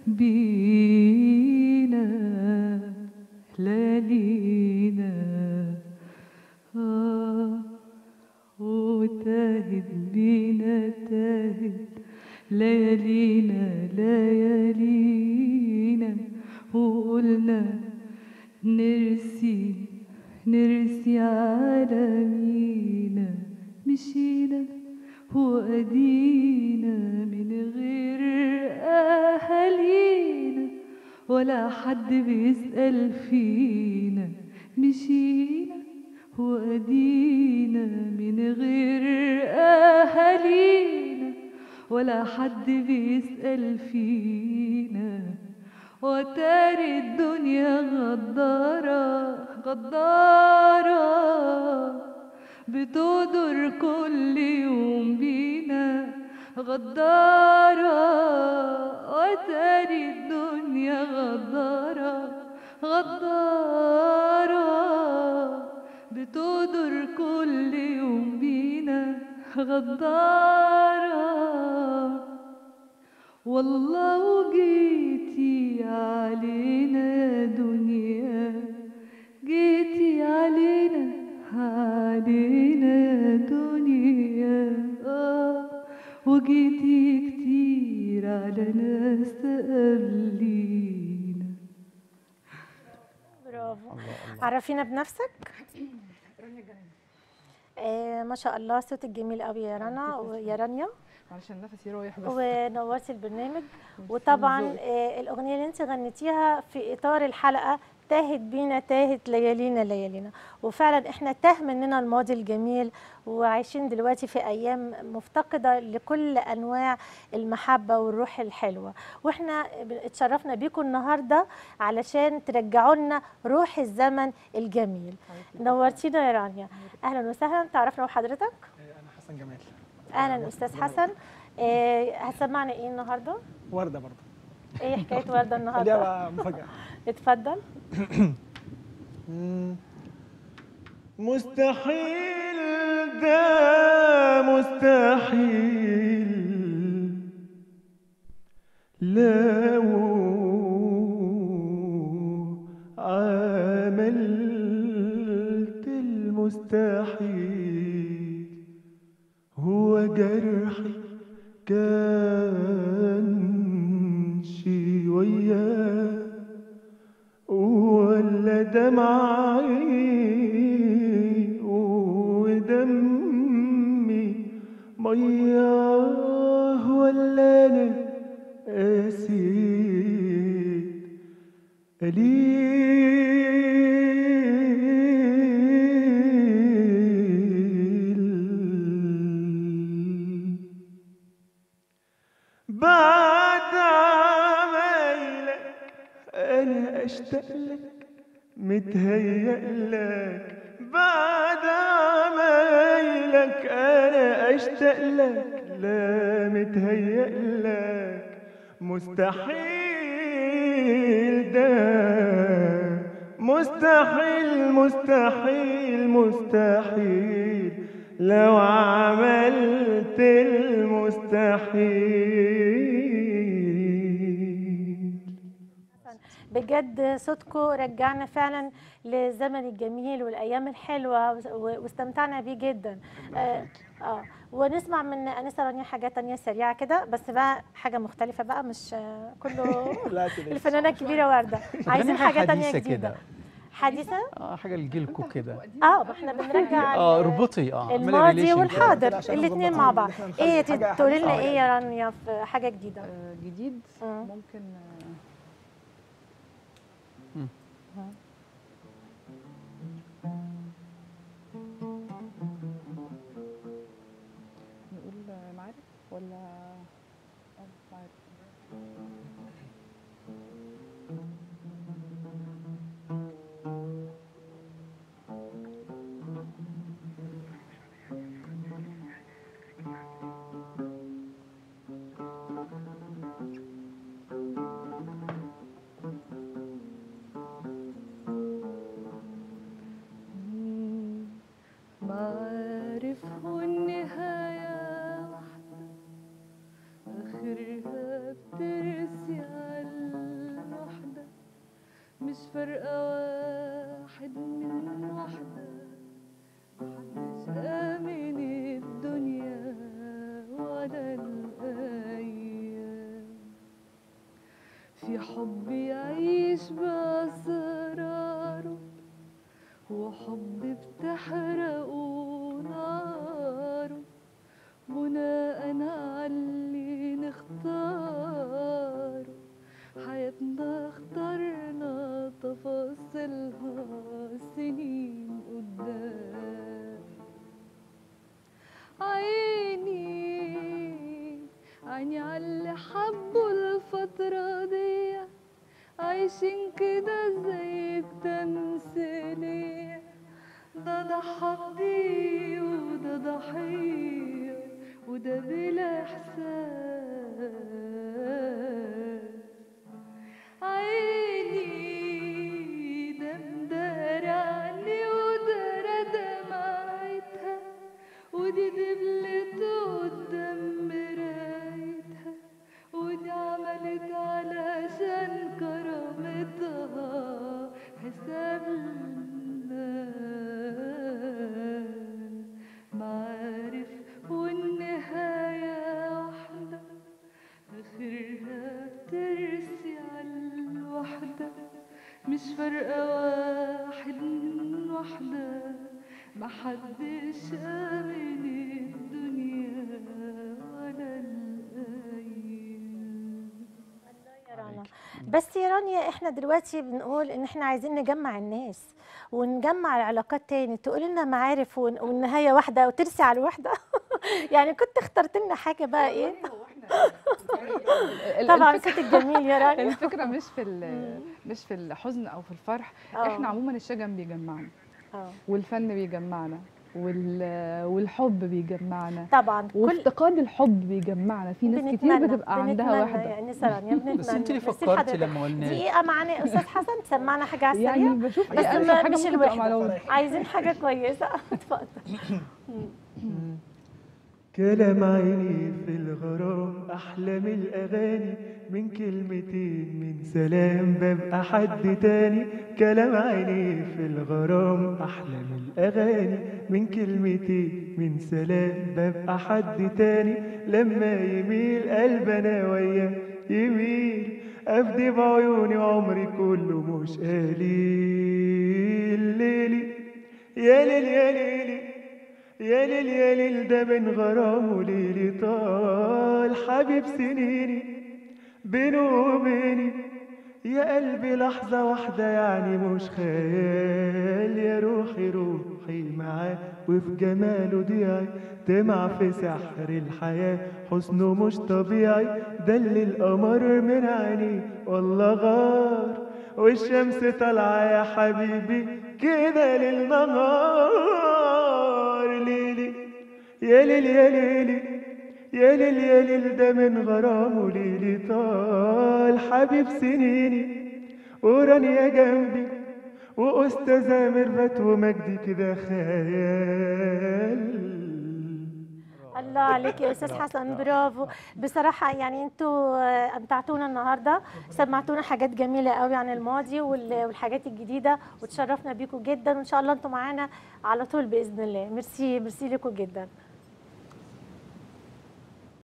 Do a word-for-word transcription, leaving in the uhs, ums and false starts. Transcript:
بينا ليالينا آه وتاهت بينا تاهت ليالينا ليالينا وقلنا نرسي نرسي على مينا مشينا وأدينا من غير أهالينا ولا حد بيسأل فينا مشينا وأدينا من غير أهالينا ولا حد بيسأل فينا وتاري الدنيا غدارة غدارة بتدور كل يوم بينا غدارة وتاري الدنيا غدارة غدارة بتدور كل يوم بينا غدارة والله وجيتي علينا يا دنيا جيتي علينا علينا يا دنيا آه وجيتي كتير على ناس قبلينا. برافو. عرفينا بنفسك. آه ما شاء الله صوتك جميل قوي يا رنا ويا رانيا علشان نفسي رايح بس. ونورتي البرنامج. وطبعا آه الاغنيه اللي انت غنيتيها في اطار الحلقه تاهت بينا تاهت ليالينا ليالينا، وفعلا احنا تاه مننا الماضي الجميل وعايشين دلوقتي في ايام مفتقده لكل انواع المحبه والروح الحلوه، واحنا اتشرفنا بيكم النهارده علشان ترجعوا لنا روح الزمن الجميل. نورتينا يا رانيا. اهلا وسهلا. تعرفنا وحضرتك؟ انا حسن جمال. اهلا استاذ حسن. إيه هتسمعنا ايه النهارده؟ ورده برضه. ايه حكايه ورده النهارده؟ خليها مفاجاه. اتفضل. مستحيل ده مستحيل لو عملت المستحيل هو جرحي كان شوية ولا دمعي ودمي مياه ولا انا قاسيت قليل بعد عمايلك انا اشتاق لك متهيأ لك بعد عمايلك انا اشتاق لك لا متهيأ لك مستحيل ده مستحيل مستحيل مستحيل لو عملت المستحيل. بجد صوتكم رجعنا فعلا للزمن الجميل والايام الحلوه واستمتعنا بيه جدا. اه, آه. ونسمع من انسه رانيا حاجه تانية سريعه كده بس بقى حاجه مختلفه بقى مش كله الفنانه الكبيره ورده. عايزين حاجه تانية جديده حديثه. اه حاجه لجيلكم كده. اه احنا بنرجع اه اربطي اه الماضي والحاضر الاثنين مع بعض. ايه تقولي لنا ايه يا رانيا في حاجه جديده؟ آه جديد آه. ممكن آه ها. نقول معارف ولا اه معارف. معارف والنهاية واحدة فارقة واحد من واحدة، محدش آمن الدنيا ولا الأيام. في حب يعيش بأسراره، وحب بتحرقه ناره، بناء على اللي نختاره. حياتنا اخترنا تفاصيلها سنين قدام. عيني عيني عاللي حبوا الفترة دي، عايشين كده زي التمثيلية. ده ضحى بدي وده ضحية، وده بلا إحساس. عيني ده مدار عني وده دمعتها، ودي دبلته قدام مرايتها، ودي عملت علشان كرامتها حساب الناس. معارف والنهاية واحدة، آخرها ترسي عالوحدة. مش فارقة واحد من واحدة، محدش آمن الدنيا ولا الأيام. يا رنا، بس يا رانيا احنا دلوقتي بنقول ان احنا عايزين نجمع الناس ونجمع العلاقات تاني، تقول لنا معارف ون- والنهايه واحده وترسي على الوحده. يعني كنت اخترت لنا حاجه بقى ايه؟ طبعا صوتك جميل يا رانيا. الفكره مش في ال- مش في الحزن او في الفرح. آه. احنا عموما الشجن بيجمعنا، اه والفن بيجمعنا، وال- والحب بيجمعنا، طبعا كل وافتقاد الحب بيجمعنا. في ناس كتير بنتمنى- بتبقى عندها بنتمنى واحده. يعني سرانيا بنتمنى. بس انت اللي ميرسي فكرتي لحضرتك. لما قلنا دقيقه معانا استاذ حسن، تسمعنا حاجه على السريع. يعني بشوف بس ايه ما- أنسب حاجه مش ممكن تبقى الوحدة. معلومه. عايزين حاجه كويسه. اتفضل. كلام عيني في الغرام أحلى من الأغاني، من كلمتين من سلام ببقى حد تاني. كلام عيني في الغرام أحلى من الأغاني، من كلمتين من سلام ببقى حد تاني. لما يميل قلبنا وياه يميل، أفدي بعيوني وعمري كله مش قليل. ليلي يا ليل يا ليلي يا ليل يا ليل، ده من غرامه ليلي طال حبيب سنيني بينه وبيني. يا قلبي لحظة واحدة يعني مش خيال، يا روحي روحي معاه وفي جماله ضيعي، تمع في سحر الحياة حسنه مش طبيعي. دل القمر من عينيه والله غار، والشمس طالعة يا حبيبي كده للنهار. ليلي يا ليل يا ليلي يا ليل يا ليل، ده من غرامه ليلي طال حبيب سنيني. ورانيا جنبي وأستاذة ميرفت ومجدي كده خيال. الله عليك يا استاذ حسن، برافو. بصراحه يعني انتوا امتعتونا النهارده، سمعتونا حاجات جميله قوي عن الماضي وال- والحاجات الجديده، وتشرفنا بيكم جدا، وان شاء الله انتوا معانا على طول باذن الله. ميرسي ميرسي لكم جدا.